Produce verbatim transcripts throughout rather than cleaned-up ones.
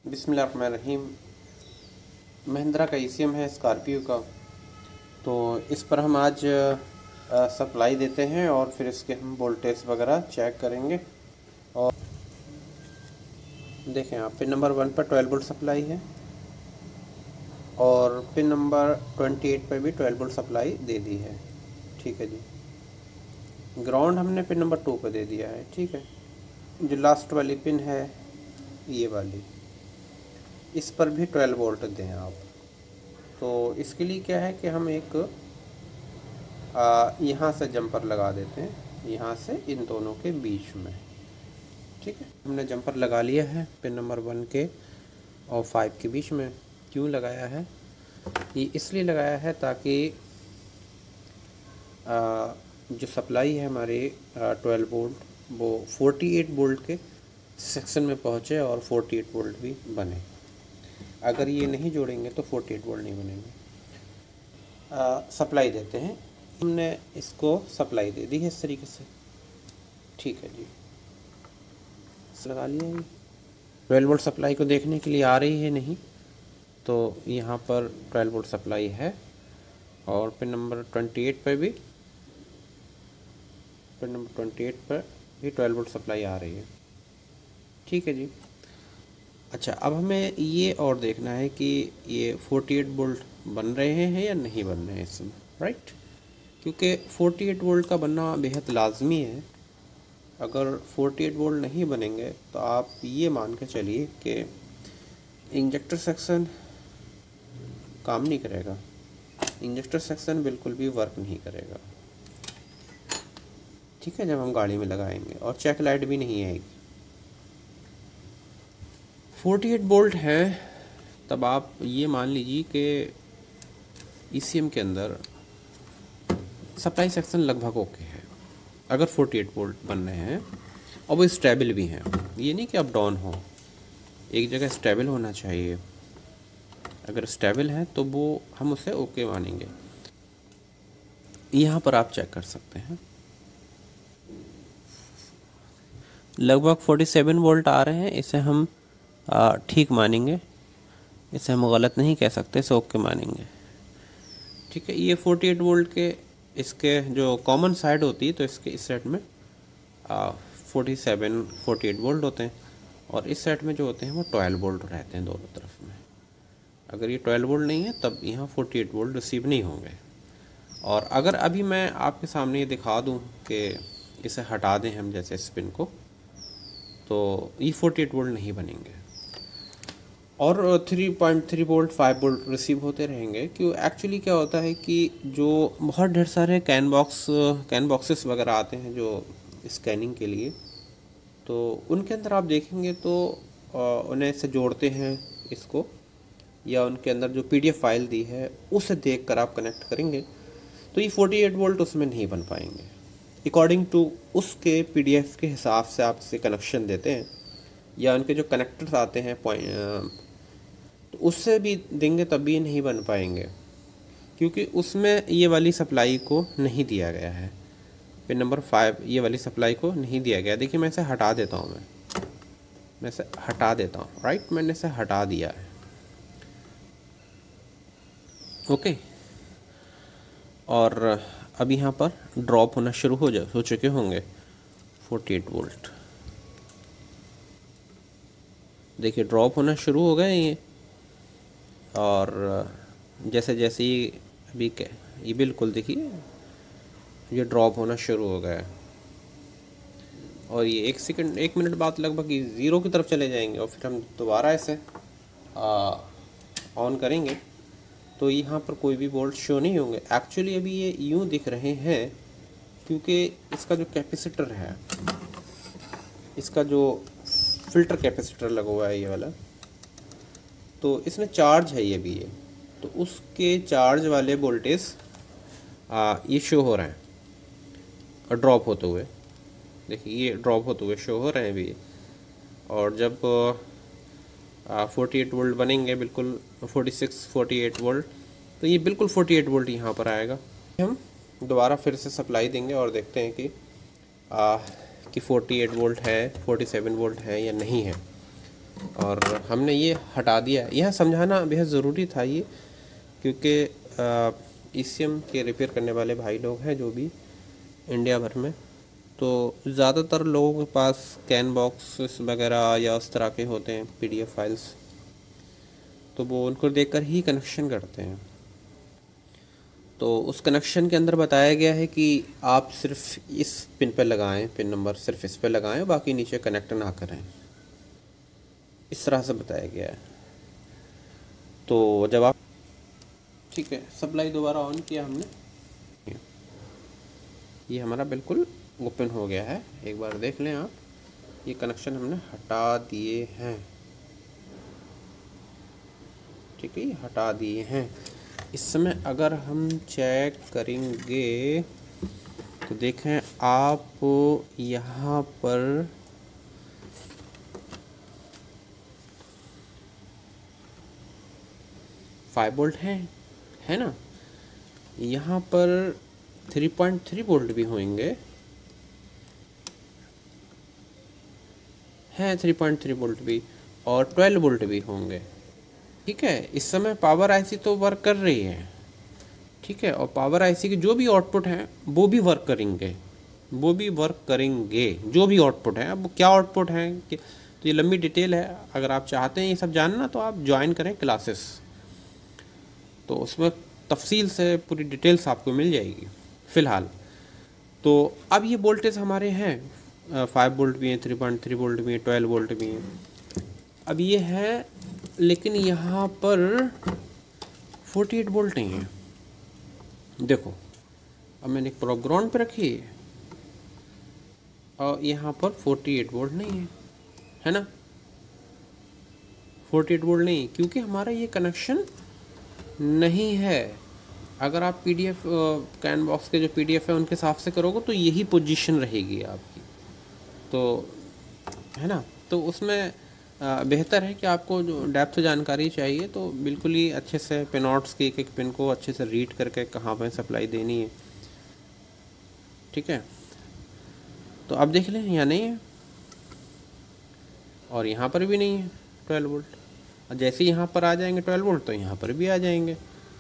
बिस्मिल्लाहिर्रहमानिर्रहीम। महिंद्रा का ई C M है स्कॉर्पियो का, तो इस पर हम आज आ, सप्लाई देते हैं और फिर इसके हम वोल्टेज वगैरह चेक करेंगे। और देखें आप, पिन नंबर वन पर ट्वेल्व वोल्ट सप्लाई है और पिन नंबर ट्वेंटी एट पर भी ट्वेल्व वोल्ट सप्लाई दे दी है। ठीक है जी। ग्राउंड हमने पिन नंबर टू पर दे दिया है। ठीक है। जो लास्ट वाली पिन है ये वाली, इस पर भी ट्वेल्व वोल्ट दें आप। तो इसके लिए क्या है कि हम एक यहाँ से जंपर लगा देते हैं, यहाँ से इन दोनों के बीच में। ठीक है। हमने जंपर लगा लिया है पिन नंबर वन के और फाइव के बीच में। क्यों लगाया है? ये इसलिए लगाया है ताकि आ, जो सप्लाई है हमारे ट्वेल्व वोल्ट वो फोर्टी एट वोल्ट के सेक्शन में पहुँचे और फोर्टी एट वोल्ट भी बने। अगर ये नहीं जोड़ेंगे तो फोर्टी एट वोल्ट नहीं बनेंगे। आ, सप्लाई देते हैं, हमने इसको सप्लाई दे दी है इस तरीके से। ठीक है जी, लगा लिया। ये ट्वेल्व वोल्ट सप्लाई को देखने के लिए आ रही है नहीं, तो यहाँ पर ट्वेल्व वोल्ट सप्लाई है और पिन नंबर ट्वेंटी एट पर भी पिन नंबर ट्वेंटी एट पर भी ट्वेल्व वोल्ट सप्लाई आ रही है। ठीक है जी। अच्छा, अब हमें ये और देखना है कि ये फोर्टी एट वोल्ट बन रहे हैं या नहीं बन रहे हैं इसमें, राइट? क्योंकि फोर्टी एट वोल्ट का बनना बेहद लाजमी है। अगर फोर्टी एट वोल्ट नहीं बनेंगे तो आप ये मान के चलिए कि इंजेक्टर सेक्शन काम नहीं करेगा, इंजेक्टर सेक्शन बिल्कुल भी वर्क नहीं करेगा। ठीक है। जब हम गाड़ी में लगाएंगे और चेक लाइट भी नहीं आएगी। फोर्टी एट वोल्ट है तब आप ये मान लीजिए कि ई सी एम के अंदर सप्लाई सेक्शन लगभग ओके है। अगर फोर्टी एट वोल्ट बन रहे हैं और वो स्टेबल भी हैं, ये नहीं कि अप डाउन हो, एक जगह स्टेबल होना चाहिए। अगर स्टेबल है तो वो हम उसे ओके मानेंगे। यहाँ पर आप चेक कर सकते हैं, लगभग फोर्टी सेवन वोल्ट आ रहे हैं। इसे हम ठीक मानेंगे, इसे हम गलत नहीं कह सकते, इसे ओके मानेंगे। ठीक है। ये फोर्टी एट वोल्ट के इसके जो कॉमन साइड होती है, तो इसके इस साइड में forty seven forty eight volt होते हैं और इस साइड में जो होते हैं वो ट्वेल्व वोल्ट रहते हैं दोनों तरफ में। अगर ये ट्वेल्व वोल्ट नहीं है तब यहाँ फोर्टी एट वोल्ट रिसीव नहीं होंगे। और अगर अभी मैं आपके सामने ये दिखा दूँ कि इसे हटा दें हम जैसे स्पिन को, तो ये फोर्टी एट वोल्ट नहीं बनेंगे और three point three volt five volt receive होते रहेंगे। क्यों? एक्चुअली क्या होता है कि जो बहुत ढेर सारे कैन बॉक्स कैन बॉक्सेस वगैरह आते हैं जो स्कैनिंग के लिए, तो उनके अंदर आप देखेंगे तो उन्हें से जोड़ते हैं इसको, या उनके अंदर जो पी डी एफ फाइल दी है उसे देख कर आप कनेक्ट करेंगे तो ये फोर्टी एट वोल्ट उसमें नहीं बन पाएंगे। अकॉर्डिंग टू उसके पी डी एफ के हिसाब से आप इसे कनेक्शन देते हैं, या उनके जो कनेक्टर्स आते हैं पॉइंट, तो उससे भी देंगे तब भी नहीं बन पाएंगे, क्योंकि उसमें ये वाली सप्लाई को नहीं दिया गया है। पिन नंबर फाइव ये वाली सप्लाई को नहीं दिया गया। देखिए, मैं इसे हटा देता हूँ मैं मैं इसे हटा देता हूँ राइट मैंने इसे हटा दिया है। ओके। और अब यहाँ पर ड्रॉप होना शुरू हो जा हो चुके होंगे फोर्टी एट वोल्ट। देखिए, ड्रॉप होना शुरू हो गए ये, और जैसे जैसे ये अभी ये बिल्कुल देखिए ये ड्रॉप होना शुरू हो गया और ये एक सेकंड एक मिनट बाद लगभग ये ज़ीरो की तरफ चले जाएंगे और फिर हम दोबारा इसे ऑन करेंगे तो यहाँ पर कोई भी वोल्ट शो नहीं होंगे। एक्चुअली अभी ये यूँ दिख रहे हैं क्योंकि इसका जो कैपेसिटर है, इसका जो फ़िल्टर कैपेसिटर लगा हुआ है ये वाला, तो इसमें चार्ज है ये भी ये, तो उसके चार्ज वाले वोल्टेज ये शो हो रहे हैं और ड्रॉप होते हुए। देखिए, ये ड्रॉप होते हुए शो हो रहे हैं भी ये। और जब फोर्टी एट वोल्ट बनेंगे, बिल्कुल forty six forty eight volt, तो ये बिल्कुल फोर्टी एट वोल्ट यहाँ पर आएगा। हम दोबारा फिर से सप्लाई देंगे और देखते हैं कि आ, कि फोर्टी एट वोल्ट है, फोर्टी सेवन वोल्ट है या नहीं है। और हमने ये हटा दिया। यह समझाना बेहद ज़रूरी था ये, क्योंकि ई सी एम के रिपेयर करने वाले भाई लोग हैं जो भी इंडिया भर में, तो ज़्यादातर लोगों के पास कैन बॉक्सेस वगैरह या उस तरह के होते हैं पी डी एफ फाइल्स, तो वो उनको देखकर ही कनेक्शन करते हैं। तो उस कनेक्शन के अंदर बताया गया है कि आप सिर्फ इस पिन पर लगाएं, पिन नंबर सिर्फ इस पर लगाएं, बाकी नीचे कनेक्ट ना करें, इस तरह से बताया गया है। तो जब आप, ठीक है, सप्लाई दोबारा ऑन किया हमने, ये हमारा बिल्कुल ओपन हो गया है। एक बार देख लें आप, ये कनेक्शन हमने हटा दिए हैं, ठीक है, हटा दिए हैं। इस समय अगर हम चेक करेंगे तो देखें आप यहाँ पर फाइव वोल्ट है है ना, यहाँ पर थ्री पॉइंट थ्री वोल्ट भी होंगे, हैं थ्री पॉइंट थ्री वोल्ट भी, और ट्वेल्व वोल्ट भी होंगे, ठीक है। इस समय पावर आईसी तो वर्क कर रही है, ठीक है, और पावर आईसी के जो भी आउटपुट हैं वो भी वर्क करेंगे, वो भी वर्क करेंगे जो भी आउटपुट है। अब क्या आउटपुट हैं कि, तो ये लंबी डिटेल है, अगर आप चाहते हैं ये सब जानना तो आप ज्वाइन करें क्लासेस, तो उसमें तफसील से पूरी डिटेल्स आपको मिल जाएगी। फ़िलहाल तो अब ये वोल्टेज हमारे हैं, फाइव वोल्ट भी हैं, थ्री पॉइंट थ्री वोल्ट भी हैं, ट्वेल्व वोल्ट भी हैं। अब ये है, लेकिन यहाँ पर फोर्टी एट वोल्ट नहीं है। देखो अब मैंने एक प्रोब ग्राउंड पे रखी है और यहाँ पर फोर्टी एट वोल्ट नहीं है, है ना, फोर्टी एट वोल्ट नहीं, क्योंकि हमारा ये कनेक्शन नहीं है। अगर आप पीडीएफ कैन बॉक्स के जो पीडीएफ है उनके हिसाब से करोगे तो यही पोजीशन रहेगी आपकी, तो है ना। तो उसमें बेहतर है कि आपको जो डेप्थ जानकारी चाहिए तो बिल्कुल ही अच्छे से पिनऑट्स की एक एक पिन को अच्छे से रीड करके कहाँ पर सप्लाई देनी है, ठीक है। तो अब देख लें, यहाँ नहीं है और यहाँ पर भी नहीं है ट्वेल्व वोल्ट, और जैसे यहाँ पर आ जाएंगे ट्वेल्व वोल्ट तो यहाँ पर भी आ जाएंगे।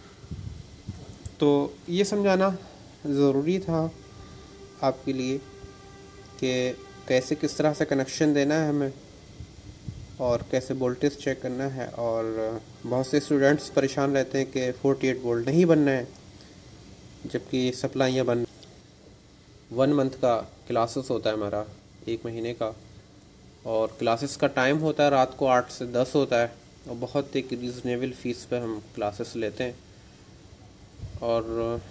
तो ये समझाना ज़रूरी था आपके लिए कि कैसे किस तरह से कनेक्शन देना है हमें और कैसे वोल्टेज चेक करना है। और बहुत से स्टूडेंट्स परेशान रहते हैं कि फोर्टी एट वोल्ट नहीं बनना है, जबकि सप्लाइयाँ बन, वन मंथ का क्लासेस होता है हमारा, एक महीने का, और क्लासेस का टाइम होता है रात को आठ से दस होता है, और बहुत एक रीज़नेबल फ़ीस पर हम क्लासेस लेते हैं। और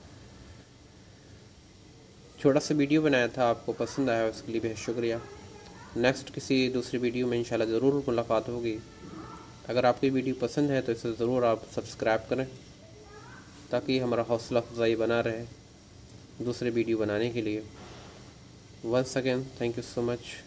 छोटा सा वीडियो बनाया था, आपको पसंद आया, उसके लिए बहुत शुक्रिया। नेक्स्ट किसी दूसरी वीडियो में इंशाल्लाह ज़रूर मुलाकात होगी। अगर आपकी वीडियो पसंद है तो इसे ज़रूर आप सब्सक्राइब करें ताकि हमारा हौसला अफजाई बना रहे दूसरे वीडियो बनाने के लिए। Once again thank you so much.